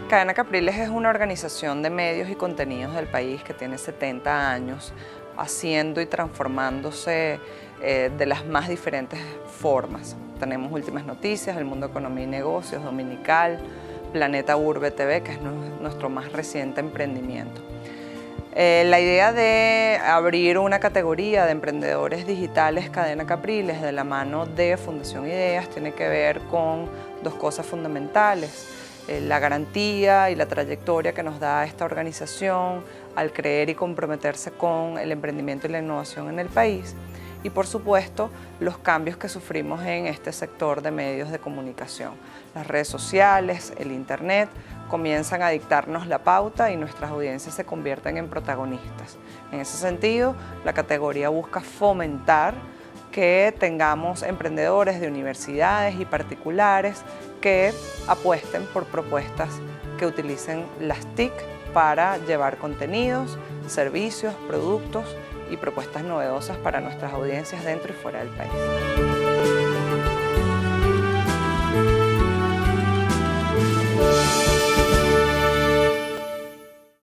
Cadena Capriles es una organización de medios y contenidos del país que tiene 70 años haciendo y transformándose de las más diferentes formas. Tenemos Últimas Noticias, El Mundo Economía y Negocios, Dominical, Planeta Urbe TV, que es nuestro más reciente emprendimiento. La idea de abrir una categoría de emprendedores digitales Cadena Capriles de la mano de Fundación Ideas tiene que ver con dos cosas fundamentales: la garantía y la trayectoria que nos da esta organización al creer y comprometerse con el emprendimiento y la innovación en el país, y por supuesto los cambios que sufrimos en este sector de medios de comunicación. Las redes sociales, el internet comienzan a dictarnos la pauta y nuestras audiencias se convierten en protagonistas. En ese sentido, la categoría busca fomentar que tengamos emprendedores de universidades y particulares que apuesten por propuestas que utilicen las TIC para llevar contenidos, servicios, productos y propuestas novedosas para nuestras audiencias dentro y fuera del país.